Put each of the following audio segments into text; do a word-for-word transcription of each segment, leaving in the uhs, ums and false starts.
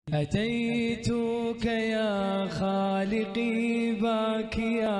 أتيتك يا خالقي باكيا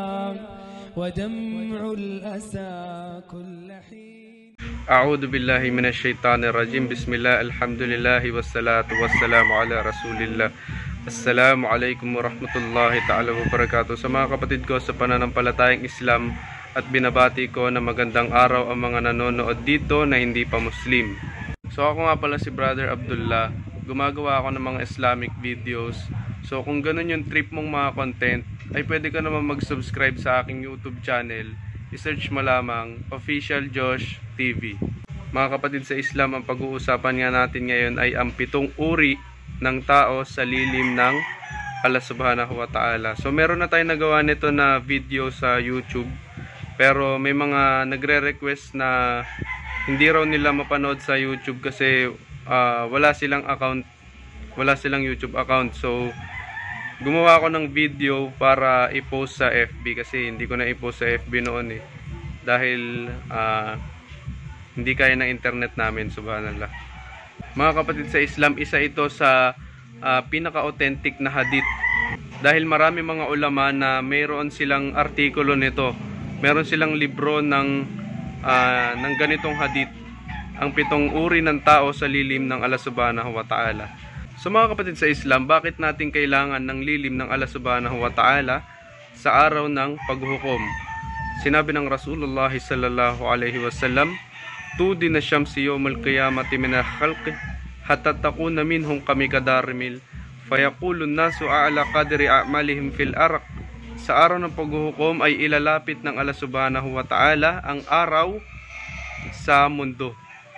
ودمع الأسى كل حين. أعوذ بالله من الشيطان الرجيم. بسم الله الحمد لله والصلاة والسلام على رسول الله. Assalamu alaikum warahmatullahi ta'ala wabarakatuh. Sa mga kapatid ko sa pananampalatayang Islam, at binabati ko na magandang araw ang mga nanonood dito na hindi pa Muslim. So ako nga pala si Brother Abdullah. Gumagawa ako ng mga Islamic videos. So kung ganun yung trip mong mga content, ay pwede ka naman mag-subscribe sa aking YouTube channel. I-search mo lamang Official Josh T V. Mga kapatid sa Islam, ang pag-uusapan nga natin ngayon ay ang pitong uri ng tao sa lilim ng Allah subhanahu wa ta'ala. So meron na tayong nagawa nito na video sa YouTube, pero may mga nagre-request na hindi raw nila mapanood sa YouTube kasi uh, wala silang account, wala silang YouTube account. So gumawa ako ng video para i-post sa F B kasi hindi ko na i-post sa F B noon eh, dahil uh, hindi kaya ng internet namin, subhanallah. Mga kapatid sa Islam, isa ito sa uh, pinaka-authentic na hadith, dahil marami mga ulama na mayroon silang artikulo nito, meron silang libro ng, uh, ng ganitong hadith, ang pitong uri ng tao sa lilim ng Allah subhanahu wa ta'ala. So mga kapatid sa Islam, bakit natin kailangan ng lilim ng Allah subhanahu wa ta'ala sa araw ng paghukom? Sinabi ng Rasulullah sallallahu alaihi wasallam, tudin na syamsi yawmal qiyamati min al-khalqi hatta takuna minhum kami kadarmil fayakulun nasu a'la qadri a'malihim fil araq. Sa araw ng paghuhukom ay ilalapit ng Allah subhanahu wa ta'ala ang araw sa mundo.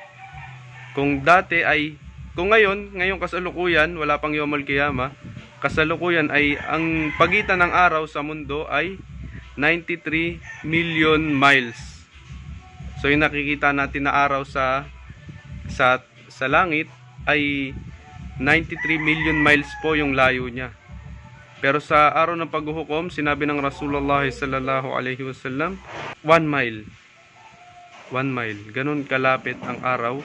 Kung dati ay, kung ngayon, ngayong kasalukuyan, wala pang yawmal qiyama, kasalukuyan ay ang pagitan ng araw sa mundo ay ninety-three million miles. So yung nakikita natin na araw sa sa sa langit ay ninety-three million miles po yung layo niya. Pero sa araw ng paghuhukom, sinabi ng Rasulullah sallallahu alaihi wasallam, one mile. One mile. Ganun kalapit ang araw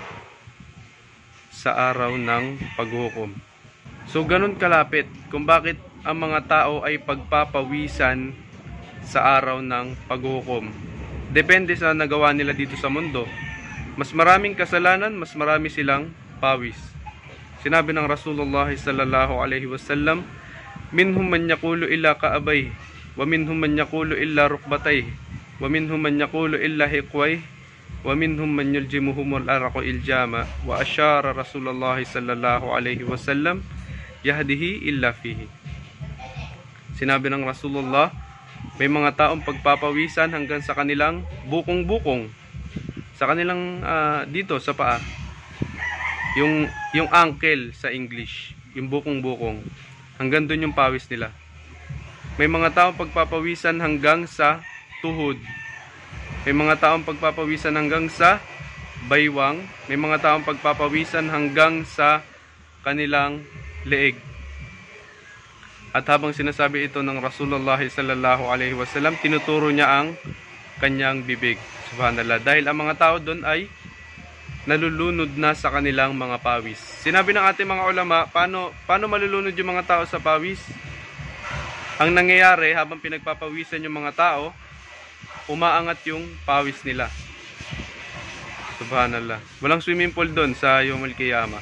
sa araw ng paghuhukom. So ganun kalapit kung bakit ang mga tao ay pagpapawisan sa araw ng paghuhukom. Depende sa nagawa nila dito sa mundo. Mas maraming kasalanan, mas marami silang pawis. Sinabi ng Rasulullah sallallahu alaihi wasallam, minhum man yaqulu illa ka'abay, wa minhum man yaqulu illa rukbatay, wa minhum man yaqulu illa hiqway, wa minhum man yuljimuhumul araqu iljama, wa asyara Rasulullah sallallahu alaihi wasallam, yahdihi illa fihi. Sinabi ng Rasulullah, may mga taong pagpapawisan hanggang sa kanilang bukong-bukong, sa kanilang uh, dito sa paa, yung yung ankle sa English, yung bukong-bukong, hanggang doon yung pawis nila. May mga taong pagpapawisan hanggang sa tuhod, may mga taong pagpapawisan hanggang sa baywang, may mga taong pagpapawisan hanggang sa kanilang leeg. At habang sinasabi ito ng Rasulullah sallallahu alaihi wasallam, tinuturo niya ang kanyang bibig. Subhanallah. Dahil ang mga tao doon ay nalulunod na sa kanilang mga pawis. Sinabi ng ating mga ulama, paano, paano malulunod yung mga tao sa pawis? Ang nangyayari, habang pinagpapawisan yung mga tao, umaangat yung pawis nila. Subhanallah. Walang swimming pool doon sa Yawmul Qiyamah.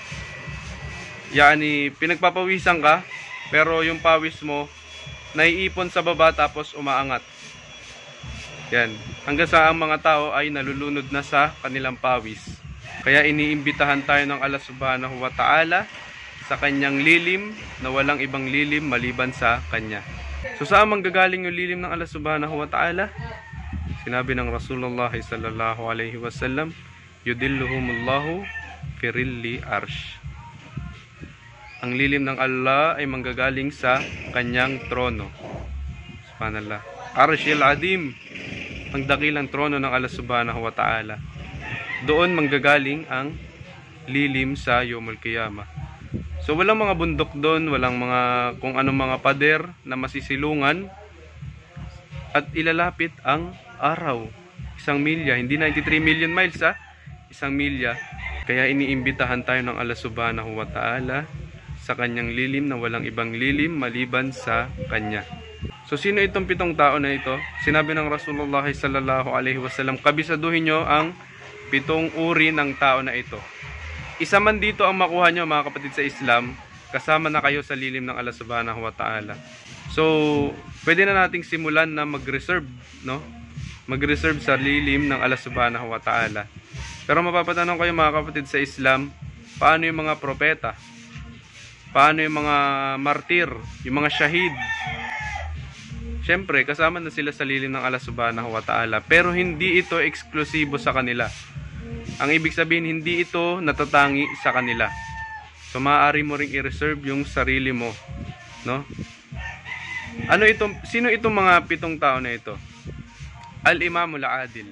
Yani, pinagpapawisan ka, pero yung pawis mo naiipon sa baba tapos umaangat. Yan. Hanggang sa ang mga tao ay nalulunod na sa kanilang pawis. Kaya iniimbitahan tayo ng Allah subhanahu wa ta'ala sa kanyang lilim na walang ibang lilim maliban sa kanya. So saan manggagaling yung lilim ng Allah subhanahu wa ta'ala? Sinabi ng Rasulullah sallallahu alaihi wasallam, yudilluhumullahu firilli arsh. Ang lilim ng Allah ay manggagaling sa kanyang trono. Subhanallah. Arshil adim, ang dakilang trono ng Allah subhanahu wa ta'ala. Doon manggagaling ang lilim sa Yawmul Qiyamah. So walang mga bundok doon, walang mga kung anong mga pader na masisilungan, at ilalapit ang araw. Isang milya, hindi ninety-three million miles ha, isang milya. Kaya iniimbitahan tayo ng Allah subhanahu wa ta'ala sa sa kanyang lilim na walang ibang lilim maliban sa kanya. So sino itong pitong tao na ito? Sinabi ng Rasulullah sallallahu alaihi wasallam, kabisaduhin nyo ang pitong uri ng tao na ito. Isa man dito ang makuha nyo mga kapatid sa Islam, kasama na kayo sa lilim ng Allah subhanahu wa ta'ala. So pwede na nating simulan na mag-reserve, no? Mag-reserve sa lilim ng Allah subhanahu wa ta'ala. Pero mapapatanong kayo mga kapatid sa Islam, paano yung mga propeta? Paano yung mga martir? Yung mga shahid? Siyempre, kasama na sila sa lilim ng Allah subhanahu wa ta'ala. Pero hindi ito eksklusibo sa kanila. Ang ibig sabihin, hindi ito natatangi sa kanila. So, maaari mo ring i-reserve yung sarili mo. No? Ano itong, sino itong mga pitong tao na ito? Al-Imamul Adil.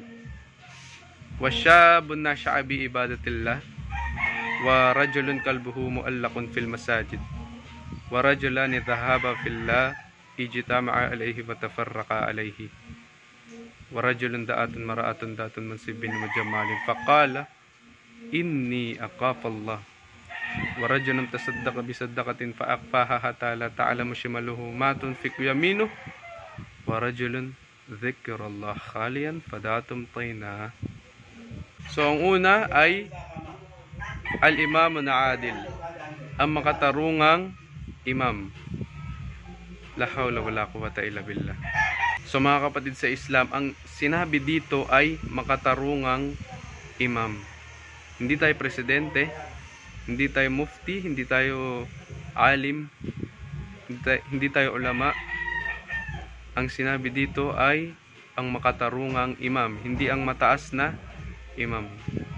Wasyabun na sya'abi ibadatillah. Wa rajulun kalbuhu mu'allakun fil masajid. Wa rajulani dhahaba fillah. Ijtama'a alayhi wa tafarraqa alayhi. Wa rajulun da'atun mara'atun da'atun mansibin mujamalin. Faqala, inni aqafallah. Wa rajulun tasaddaqa bisaddaqatin fa'aqfaha hatta la ta'lamu shimaluhu ma tunfiqu yaminuhu. Wa rajulun dhikrallah khaliyan fadatum tayna. So ang una ay Al-Imamun Adil, ang makatarungang imam. La hawla wala quwwata illa billah. So mga kapatid sa Islam, ang sinabi dito ay makatarungang imam. Hindi tayo presidente, hindi tayo mufti, hindi tayo alim, hindi tayo, hindi tayo ulama. Ang sinabi dito ay ang makatarungang imam, hindi ang mataas na imam.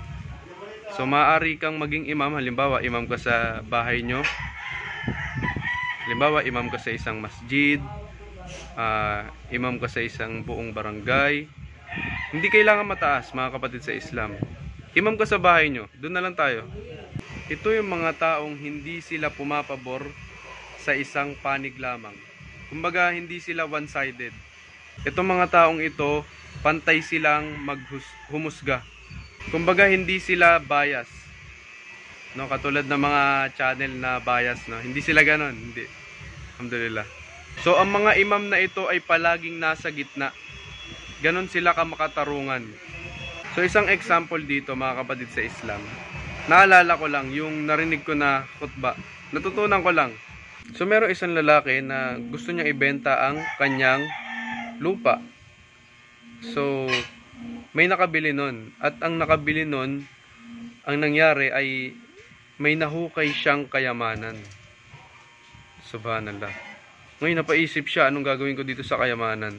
So maaari kang maging imam, halimbawa imam ka sa bahay nyo, halimbawa imam ka sa isang masjid, uh, imam ka sa isang buong barangay. Hindi kailangan mataas mga kapatid sa Islam. Imam ka sa bahay nyo, doon na lang tayo. Ito yung mga taong hindi sila pumapabor sa isang panig lamang. Kumbaga hindi sila one-sided. Itong mga taong ito, pantay silang maghumusga. Kumbaga hindi sila bias. No, katulad ng mga channel na bias, no. Hindi sila ganoon, hindi. Alhamdulillah. So ang mga imam na ito ay palaging nasa gitna. Ganon sila kamakatarungan. So isang example dito mga kapatid sa Islam. Naalala ko lang yung narinig ko na khutba. Natutunan ko lang. So merong isang lalaki na gusto niyang ibenta ang kanyang lupa. So may nakabili nun. At ang nakabili nun, ang nangyari ay may nahukay siyang kayamanan. Subhanallah. Ngayon napaisip siya, anong gagawin ko dito sa kayamanan?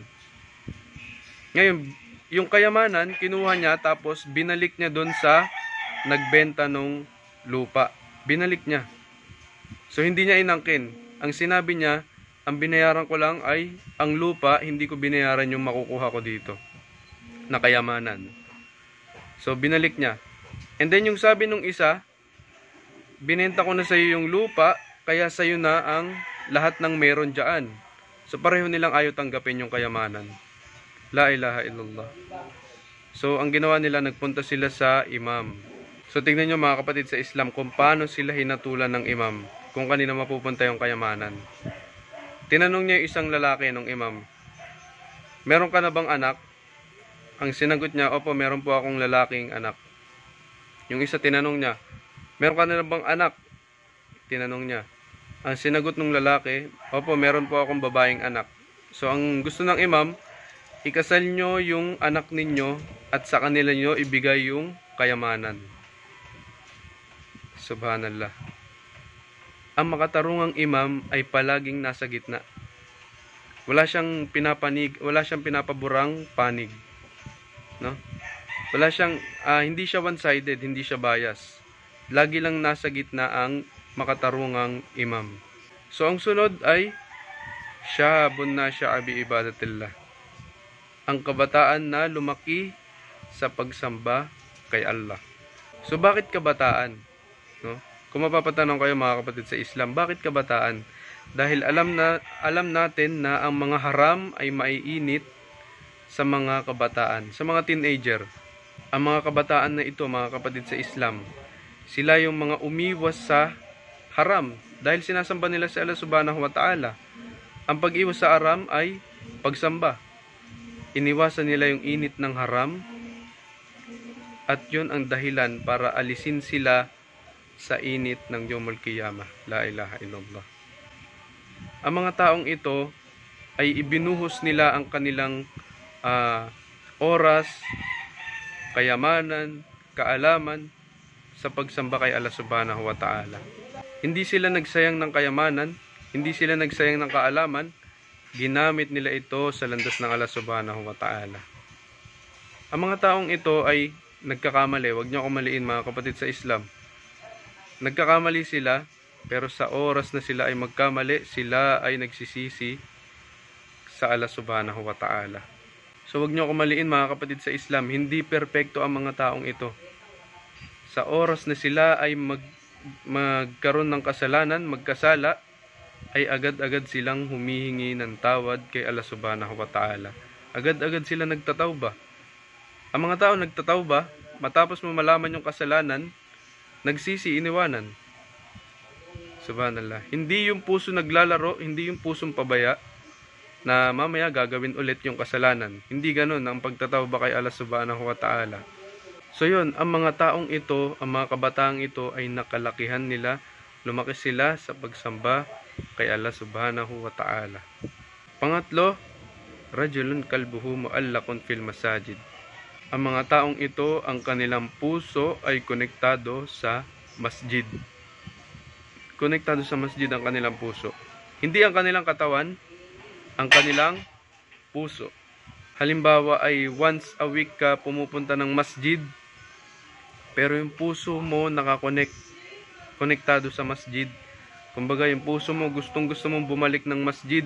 Ngayon, yung kayamanan, kinuha niya tapos binalik niya doon sa nagbenta ng lupa. Binalik niya. So hindi niya inangkin. Ang sinabi niya, ang binayaran ko lang ay ang lupa, hindi ko binayaran yung makukuha ko dito na kayamanan. So binalik niya. And then yung sabi nung isa, binenta ko na sa iyo yung lupa, kaya sa iyo na ang lahat ng meron diyan. So pareho nilang ayaw tanggapin yung kayamanan. La ilaha illallah. So ang ginawa nila, nagpunta sila sa imam. So tingnan nyo mga kapatid sa Islam kung paano sila hinatulan ng imam, kung kanina mapupunta yung kayamanan. Tinanong niya yung isang lalaki ng imam, meron ka na bang anak? Ang sinagot niya, opo, meron po akong lalaking anak. Yung isa tinanong niya, meron ka na bang anak? Tinanong niya. Ang sinagot ng lalaki, opo, meron po akong babaeng anak. So ang gusto ng imam, ikasal nyo yung anak ninyo at sa kanila nyo ibigay yung kayamanan. Subhanallah. Ang makatarungang imam ay palaging nasa gitna. Wala siyang pinapanig, wala siyang pinapaburang panig. No? Wala siyang uh, hindi siya one-sided, hindi siya bias. Lagi lang nasa gitna ang makatarungang imam. So ang sunod ay syabun na sya'abi ibadatillah. Ang kabataan na lumaki sa pagsamba kay Allah. So bakit kabataan? No? Kung mapapatanong kayo mga kapatid sa Islam, bakit kabataan? Dahil alam na alam natin na ang mga haram ay maiinit sa mga kabataan, sa mga teenager. Ang mga kabataan na ito, mga kapatid sa Islam, sila yung mga umiwas sa haram, dahil sinasamba nila si Allah subhanahu wa ta'ala. Ang pag-iwas sa haram ay pagsamba. Iniwasan nila yung init ng haram at yun ang dahilan para alisin sila sa init ng Yawmul Qiyamah. La ilaha illallah. Ang mga taong ito ay ibinuhos nila ang kanilang uh, oras, kayamanan, kaalaman sa pagsamba kay Allah subhanahu wa ta'ala. Hindi sila nagsayang ng kayamanan, hindi sila nagsayang ng kaalaman, ginamit nila ito sa landas ng Allah subhanahu wa ta'ala. Ang mga taong ito ay nagkakamali. Huwag niyo akong maliin mga kapatid sa Islam. Nagkakamali sila, pero sa oras na sila ay magkamali, sila ay nagsisisi sa Allah subhanahu wa ta'ala. So huwag niyo akong maliin mga kapatid sa Islam. Hindi perpekto ang mga taong ito. Sa oras na sila ay mag, magkaroon ng kasalanan, magkasala, ay agad-agad silang humihingi ng tawad kay Allah subhanahu wa ta'ala. Agad-agad sila nagtatawba. Ang mga tao nagtatawba, matapos mo malaman yung kasalanan, nagsisi, iniwanan. Subhanallah. Hindi yung puso naglalaro, hindi yung pusong pabaya, na mamaya gagawin ulit yung kasalanan. Hindi ganun ang pagtatawba kay Allah subhanahu wa ta'ala. So yun, ang mga taong ito, ang mga kabataang ito ay nakalakihan nila, lumaki sila sa pagsamba kay Allah subhanahu wa ta'ala. Pangatlo, rajulun kalbuhu muallakun fil masajid. Ang mga taong ito, ang kanilang puso ay konektado sa masjid. Konektado sa masjid ang kanilang puso. Hindi ang kanilang katawan, ang kanilang puso. Halimbawa ay once a week ka pumupunta ng masjid, pero yung puso mo nakakonect, konektado sa masjid. Kumbaga yung puso mo gustong gusto mong bumalik ng masjid,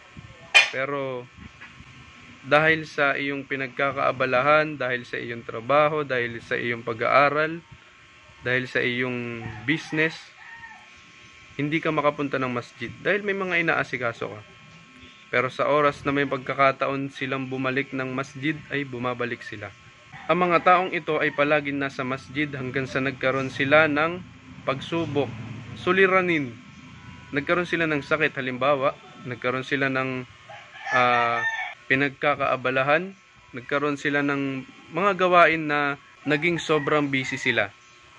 pero dahil sa iyong pinagkakaabalahan, dahil sa iyong trabaho, dahil sa iyong pag-aaral, dahil sa iyong business, hindi ka makapunta ng masjid dahil may mga inaasikaso ka. Pero sa oras na may pagkakataon silang bumalik ng masjid, ay bumabalik sila. Ang mga taong ito ay palaging nasa masjid hanggang sa nagkaroon sila ng pagsubok, suliranin. Nagkaroon sila ng sakit, halimbawa, nagkaroon sila ng uh, pinagkakaabalahan, nagkaroon sila ng mga gawain na naging sobrang busy sila.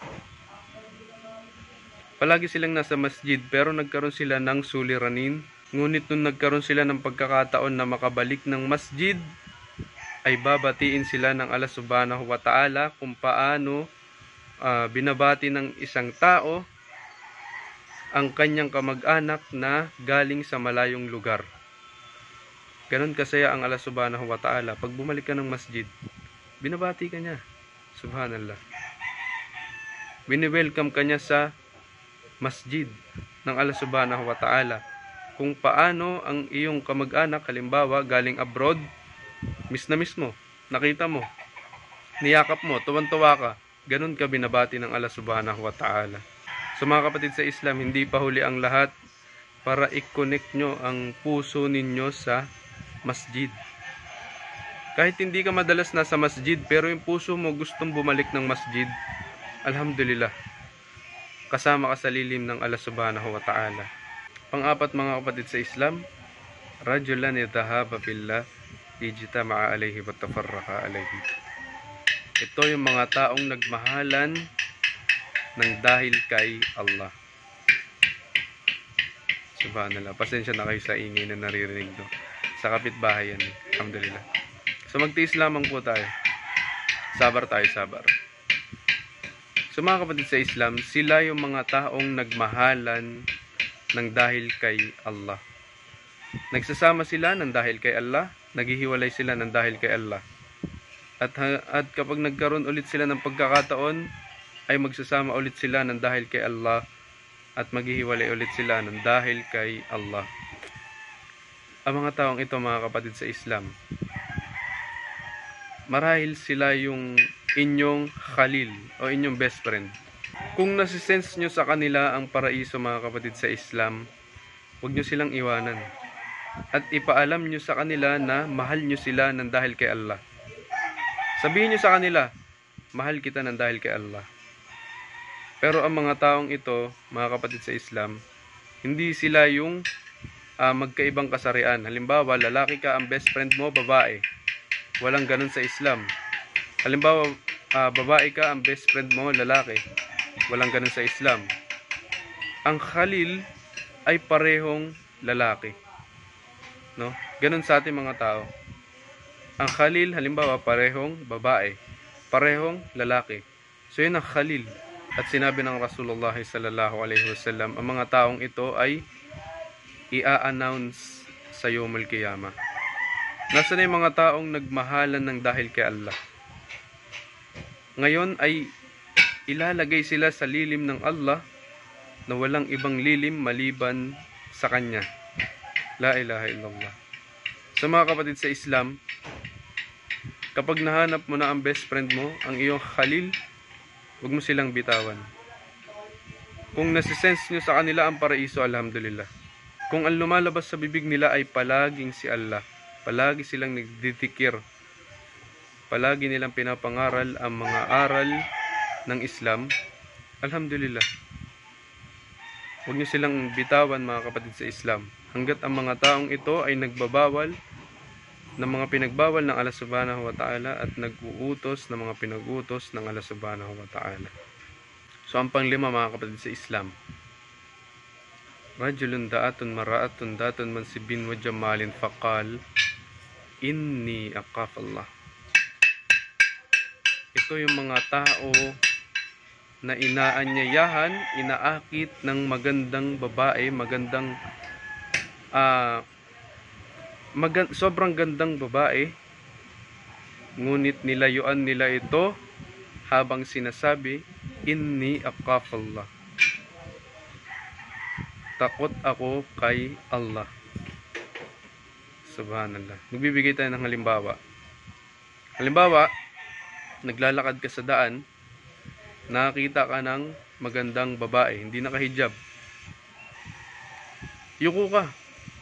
Palagi silang nasa masjid pero nagkaroon sila ng suliranin. Ngunit nung nagkaroon sila ng pagkakataon na makabalik ng masjid, ay babatiin sila ng Allah subhanahu wa ta'ala kung paano uh, binabati ng isang tao ang kanyang kamag-anak na galing sa malayong lugar. Ganon kasaya ang Allah subhanahu wa ta'ala. Pag bumalik ka ng masjid, binabati ka niya. Subhanallah. Bini-welcome ka niya sa masjid ng Allah subhanahu wa ta'ala. Kung paano ang iyong kamag-anak, halimbawa, galing abroad, miss na miss mo, nakita mo, niyakap mo, tuwan-tuwa ka, ganun ka binabati ng Allah subhanahu wa ta'ala. So mga kapatid sa Islam, hindi pa huli ang lahat para i-connect nyo ang puso ninyo sa masjid. Kahit hindi ka madalas nasa masjid, pero yung puso mo gustong bumalik ng masjid, alhamdulillah, kasama ka sa lilim ng Allah subhanahu wa ta'ala. Pang-apat mga kapatid sa Islam, rajulan yatahaba billah ijtama'a alayhi wa tafarraqa alayhi. Ito yung mga taong nagmahalan ng dahil kay Allah. Subhanallah. Pasensya na kayo sa ingay na naririnig do. Sa kapitbahay yan. Alhamdulillah. So magtiis lamang po tayo. Sabar tayo, sabar. So mga kapatid sa Islam, sila yung mga taong nagmahalan ng dahil kay Allah. Nagsasama sila ng dahil kay Allah, naghihiwalay sila ng dahil kay Allah. At, at kapag nagkaroon ulit sila ng pagkakataon, ay magsasama ulit sila ng dahil kay Allah at maghihiwalay ulit sila ng dahil kay Allah. Ang mga taong ito mga kapatid sa Islam, marahil sila yung inyong khalil o inyong best friend. Kung nasisense nyo sa kanila ang paraiso mga kapatid sa Islam, huwag nyo silang iwanan. At ipaalam nyo sa kanila na mahal nyo sila ng dahil kay Allah. Sabihin nyo sa kanila, mahal kita ng dahil kay Allah. Pero ang mga taong ito, mga kapatid sa Islam, Hindi sila yung uh, magkaibang kasarian. Halimbawa, lalaki ka, ang best friend mo, babae. Walang ganun sa Islam. Halimbawa, uh, babae ka, ang best friend mo, lalaki. Walang ganun sa Islam. Ang khalil ay parehong lalaki. No? Ganun sa ating mga tao. Ang khalil, halimbawa, parehong babae. Parehong lalaki. So, yun ang khalil. At sinabi ng Rasulullah sallallahu alaihi wasallam, ang mga taong ito ay i-a-announce sa Yawmul Qiyamah. Nasaan na yung mga taong nagmahalan ng dahil kay Allah? Ngayon ay ilalagay sila sa lilim ng Allah na walang ibang lilim maliban sa Kanya. La ilaha illallah. Sa mga kapatid sa Islam, kapag nahanap mo na ang best friend mo, ang iyong khalil, huwag mo silang bitawan. Kung nasisense nyo sa kanila ang paraiso, alhamdulillah. Kung ang lumalabas sa bibig nila ay palaging si Allah, palagi silang nagdidikir, palagi nilang pinapangaral ang mga aral ng Islam, alhamdulillah. Huwag nyo silang bitawan, mga kapatid sa Islam. Hanggat ang mga taong ito ay nagbabawal ng mga pinagbawal ng Allah subhanahu wa ta'ala at nag-uutos ng mga pinag-utos ng Allah subhanahu wa ta'ala. So, ang panglima, mga kapatid sa Islam, rajulun da'atun mara'atun datun mansibin wa jamalin faqal inni aqaf Allah. Ito yung mga tao na inaanyayahan, inaakit ng magandang babae, magandang ah uh, Magan sobrang gandang babae, ngunit nilayuan nila ito habang sinasabi, inni aqafallah. Takot ako kay Allah. Subhanallah. Nagbibigay tayo ng halimbawa. Halimbawa, naglalakad ka sa daan, nakakita ka ng magandang babae, hindi nakahijab. Yuko ka.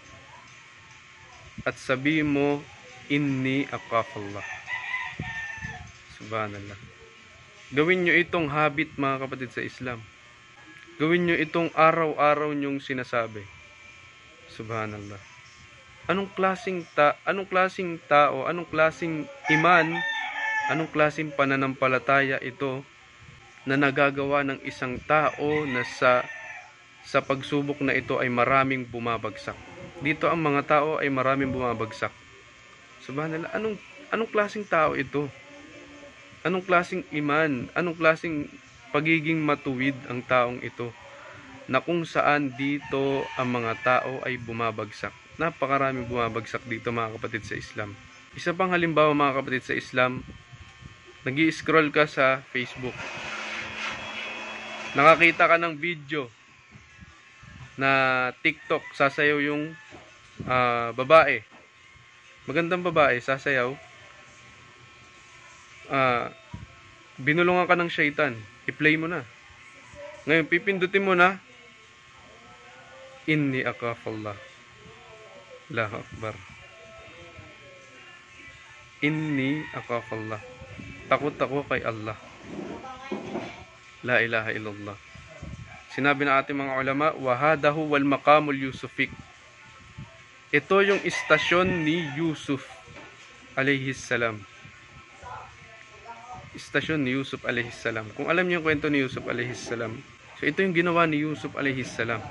At sabi mo, inni aqafallah. Subhanallah. Gawin nyo itong habit, mga kapatid sa Islam. Gawin nyo itong araw-araw nyong sinasabi. Subhanallah. Anong klaseng ta, anong klaseng tao, anong klaseng iman, anong klaseng pananampalataya ito na nagagawa ng isang tao na sa sa pagsubok na ito ay maraming bumabagsak. Dito ang mga tao ay maraming bumabagsak. Subhanallah, anong anong klaseng tao ito? Anong klaseng iman? Anong klaseng pagiging matuwid ang taong ito? Na kung saan dito ang mga tao ay bumabagsak. Napakaraming bumabagsak dito, mga kapatid sa Islam. Isa pang halimbawa, mga kapatid sa Islam, nag-i-scroll ka sa Facebook. Nakakita ka ng video na TikTok, sasayaw yung uh, babae. Magandang babae, sasayaw. Uh, binulungan ka ng syaitan. I-play mo na. Ngayon, pipindutin mo na, inni aqafallah. Allahu Akbar. Inni aqafallah. Takot ako kay Allah. La ilaha illallah. Sinabi ng ating mga ulama, wahadahu wal maqamul yusufik. Ito yung istasyon ni Yusuf alayhis salam. Istasyon ni Yusuf alayhis salam. Kung alam niyo yung kwento ni Yusuf alayhis salam, so ito yung ginawa ni Yusuf alayhis salam.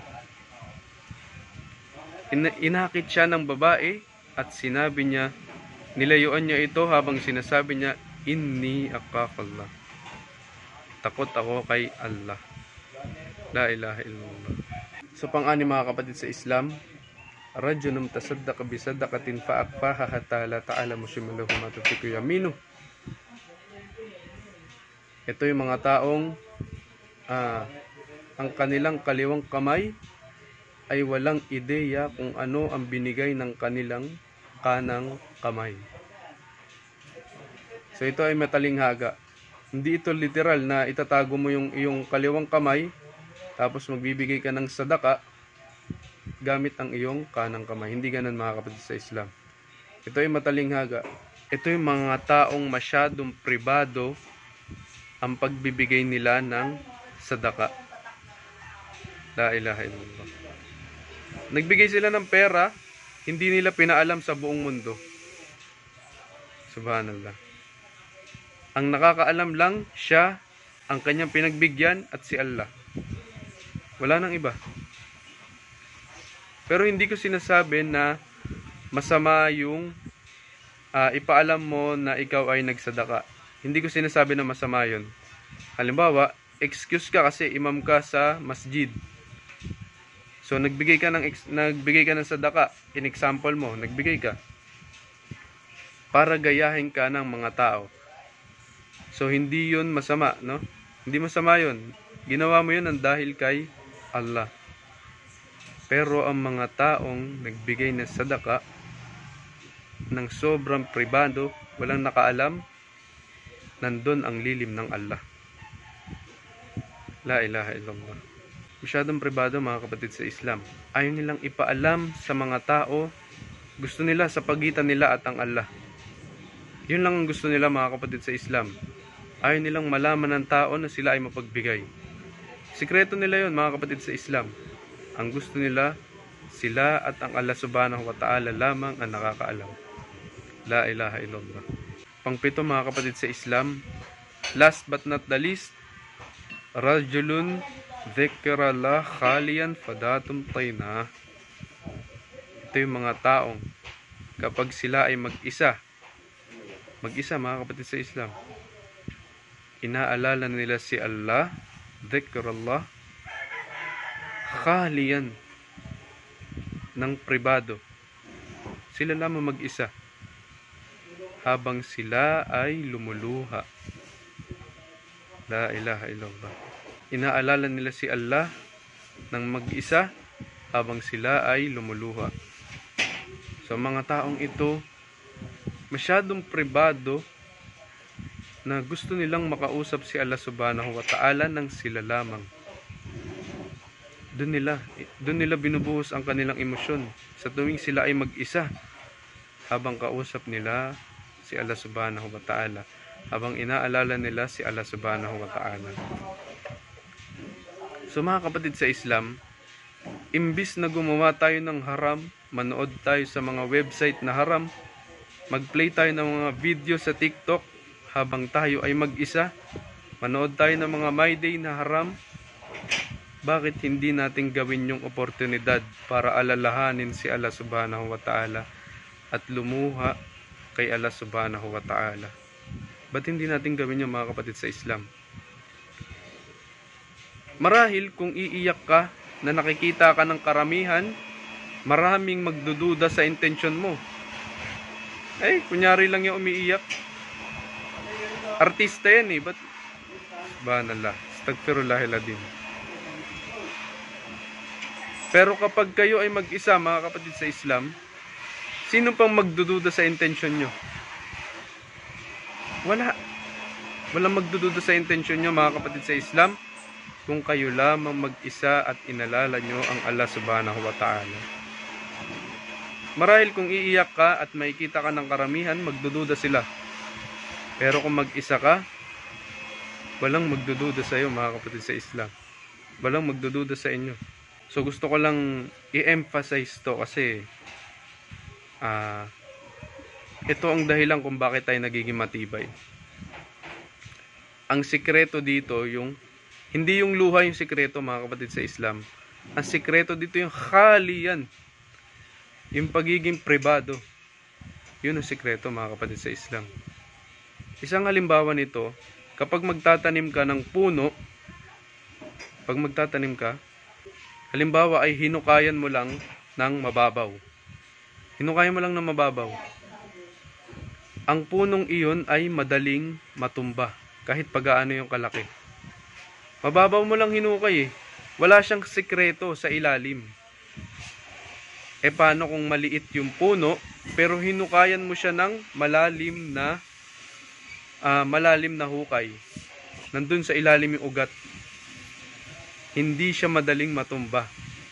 In inakit siya ng babae at sinabi niya, nilayuan niya ito habang sinasabi niya, inni aqafallah. Takot ako kay Allah. La ilaha illallah. So pang-ani, mga kapatid sa Islam, rajulun tasaddaqa bi sadaqatin fa aqfaha hatta la ta'lamu shimalahu ma tunfiqu yaminu. Ito yung mga taong ah, ang kanilang kaliwang kamay ay walang ideya kung ano ang binigay ng kanilang kanang kamay. So ito ay matalinghaga. Hindi ito literal na itatago mo yung iyong kaliwang kamay tapos magbibigay ka ng sadaka gamit ang iyong kanang kamay. Hindi ganun, mga kapatid sa Islam. Ito ay matalinghaga. Ito yung mga taong masyadong pribado ang pagbibigay nila ng sadaka. La ilaha illallah. Nagbigay sila ng pera, hindi nila pinaalam sa buong mundo. Subhanallah. Ang nakakaalam lang siya, ang kanyang pinagbigyan, at si Allah. Wala nang iba. Pero hindi ko sinasabi na masama yung uh, ipaalam mo na ikaw ay nagsadaka. Hindi ko sinasabi na masama yun. Halimbawa, excuse ka kasi imam ka sa masjid. So nagbigay ka ng nagbigay ka ng sadaka, in example mo, nagbigay ka para gayahin ka ng mga tao. So hindi 'yun masama, no? Hindi masama 'yun. Ginawa mo 'yun ng dahil kay Allah. Pero ang mga taong nagbigay ng sadaka ng sobrang pribado, walang nakaalam, nandun ang lilim ng Allah. La ilaha illallah. Masyadong pribado mga kapatid sa Islam. Ayaw nilang ipaalam sa mga tao. Gusto nila sa pagitan nila at ang Allah. Yun lang ang gusto nila mga kapatid sa Islam. Ayaw nilang malaman ng tao na sila ay mapagbigay. Sikreto nila yun mga kapatid sa Islam. Ang gusto nila, sila at ang Allah subhanahu wa ta'ala lamang ang nakakaalam. La ilaha illallah. Pangpito mga kapatid sa Islam. Last but not the least, Rajulun Dhikrallah khaliyan fadatum tayna. Ito yung mga taong kapag sila ay mag-isa, mag-isa mga kapatid sa Islam, inaalala nila si Allah, Dhikrallah khaliyan, ng pribado. Sila lamang mag-isa habang sila ay lumuluha. La ilaha illallah. Inaalala nila si Allah ng mag-isa habang sila ay lumuluha. So mga taong ito, masyadong pribado na gusto nilang makausap si Allah subhanahu wa ta'ala ng sila lamang. Doon nila, doon nila binubuhos ang kanilang emosyon sa tuwing sila ay mag-isa habang kausap nila si Allah subhanahu wa ta'ala, habang inaalala nila si Allah subhanahu wa ta'ala. So mga kapatid sa Islam, imbis na gumawa tayo ng haram, manood tayo sa mga website na haram, mag-play tayo ng mga video sa TikTok habang tayo ay mag-isa, manood tayo ng mga My Day na haram, bakit hindi natin gawin yung oportunidad para alalahanin si Allah subhanahu wa ta'ala at lumuha kay Allah subhanahu wa ta'ala? Ba't hindi natin gawin yung mga kapatid sa Islam? Marahil kung iiyak ka na nakikita ka ng karamihan, maraming magdududa sa intensyon mo. Eh, kunyari lang yung umiiyak. Artista yan eh. Ba't? Subhanallah. Astagfirullahaladzim. Pero kapag kayo ay mag-isa, mga kapatid sa Islam, sino pang magdududa sa intensyon nyo? Wala. Walang magdududa sa intensyon nyo, mga kapatid sa Islam, kung kayo lamang mag-isa at inalala nyo ang Allah subhanahu wa ta'ala. Marahil kung iiyak ka at makikita ka ng karamihan, magdududa sila. Pero kung mag-isa ka, walang magdududa sa iyo, mga kapatid sa Islam. Walang magdududa sa inyo. So gusto ko lang i-emphasize to kasi uh, ito ang dahilan kung bakit tayo nagiging matibay. Ang sikreto dito, yung hindi yung luha yung sikreto, mga kapatid sa Islam. Ang sikreto dito yung khaliyan, yung pagiging pribado. Yun ang sikreto, mga kapatid sa Islam. Isang halimbawa nito, kapag magtatanim ka ng puno, pag magtatanim ka, halimbawa ay hinukayan mo lang ng mababaw. Hinukayan mo lang ng mababaw. Ang punong iyon ay madaling matumba, kahit pagaano yung kalaki. Mababaw mo lang hinukay eh. Wala siyang sikreto sa ilalim. E paano kung maliit yung puno, pero hinukayan mo siya ng malalim na uh, malalim na hukay. Nandun sa ilalim yung ugat. Hindi siya madaling matumba.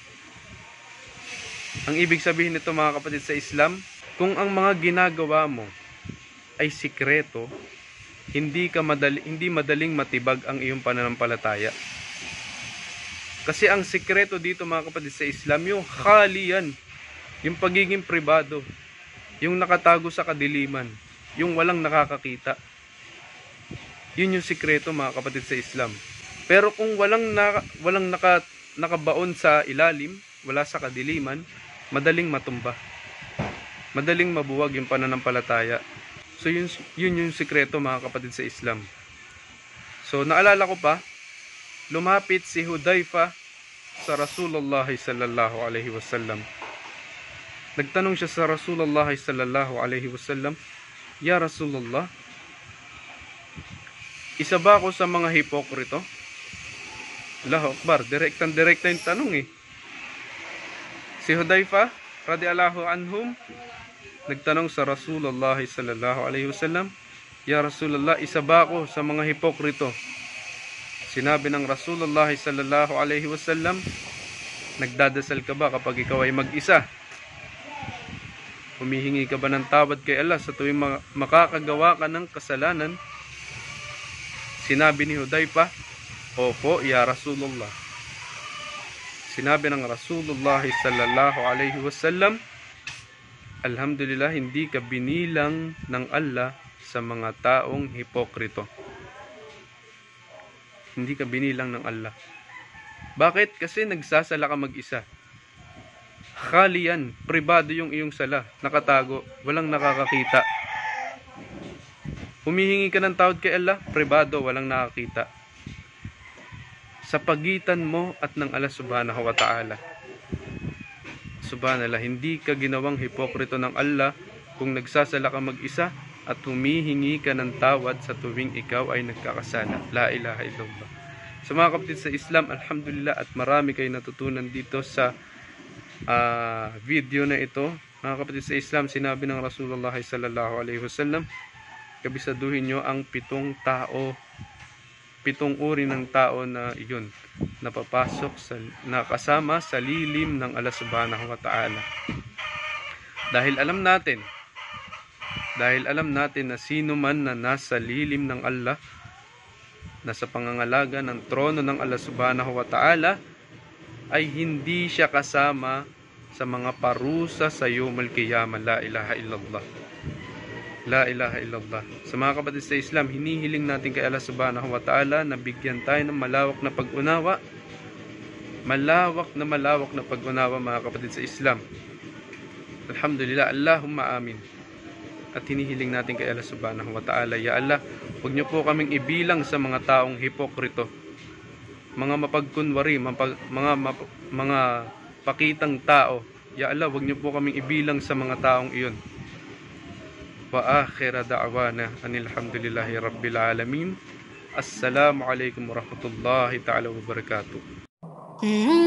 Ang ibig sabihin nito, mga kapatid sa Islam, kung ang mga ginagawa mo ay sikreto, hindi ka madali, hindi madaling matibag ang iyong pananampalataya. Kasi ang sikreto dito mga kapatid sa Islam, yung khaliyan, yung pagiging pribado, yung nakatago sa kadiliman, yung walang nakakakita. Yun yung sikreto mga kapatid sa Islam. Pero kung walang na, walang naka, nakabaon sa ilalim, wala sa kadiliman, madaling matumba. Madaling mabuwag yung pananampalataya. So yun, yun yung sikreto mga kapatid sa Islam. So naalala ko pa, lumapit si Hudayfa sa Rasulullah sallallahu alaihi wasallam. Nagtanong siya sa Rasulullah sallallahu alaihi wasallam, "Ya Rasulullah, isa ba ako sa mga hipokrito?" Allahu Akbar, direktang direkta yung tanong eh. Si Hudayfa radhiyallahu anhum nagtanong sa Rasulullah sallallahu alaihi wasallam, "Ya Rasulullah, isa ba ako sa mga hipokrito?" Sinabi ng Rasulullah sallallahu alaihi wasallam, "Nagdadasal ka ba kapag ikaw ay mag-isa? Humihingi ka ba ng tawad kay Allah sa tuwing makakagawa ka ng kasalanan?" Sinabi ni Hudayfa, "Opo, ya Rasulullah." Sinabi ng Rasulullah sallallahu alaihi wasallam, "Alhamdulillah, hindi ka binilang ng Allah sa mga taong hipokrito." Hindi ka binilang ng Allah. Bakit? Kasi nagsasala ka mag-isa. Khaliyan, pribado yung iyong sala, nakatago, walang nakakakita. Humihingi ka ng tawad kay Allah, pribado, walang nakakita. Sa pagitan mo at ng Allah subhanahu wa ta'ala. Subhanallah, hindi ka ginawang hipokrito ng Allah kung nagsasala ka mag-isa at humihingi ka ng tawad sa tuwing ikaw ay nagkakasala. La ilaha illallah. Sa mga kapatid sa Islam, alhamdulillah, at marami kayo natutunan dito sa Uh, video na ito mga kapatid sa Islam. Sinabi ng Rasulullah sallallahu alaihi wasallam, kabisaduhin nyo ang pitong tao, pitong uri ng tao na iyon napapasok sa, nakasama sa lilim ng Allah subhanahu wa ta'ala. Dahil alam natin dahil alam natin na sino man na nasa lilim ng Allah, nasa pangangalaga ng trono ng Allah subhanahu wa ta'ala, ay hindi siya kasama sa mga parusa sa yawmul qiyamah. La ilaha illallah. La ilaha illallah. Sa mga kapatid sa Islam, hinihiling natin kay Allah subhanahu wa ta'ala na bigyan tayo ng malawak na pag-unawa. Malawak na malawak na pag-unawa mga kapatid sa Islam. Alhamdulillah, Allahumma amin. At hinihiling natin kay Allah subhanahu wa ta'ala, Ya Allah, huwag niyo po kaming ibilang sa mga taong hipokrito, mga mapagkunwari, mapag, mga map, mga pakitang tao. Ya Allah, wag niyo po kaming ibilang sa mga taong iyon. Wa akhira da'wana anil hamdulillahi rabbil alamin. Assalamu alaikum warahmatullahi ta'ala wabarakatuh.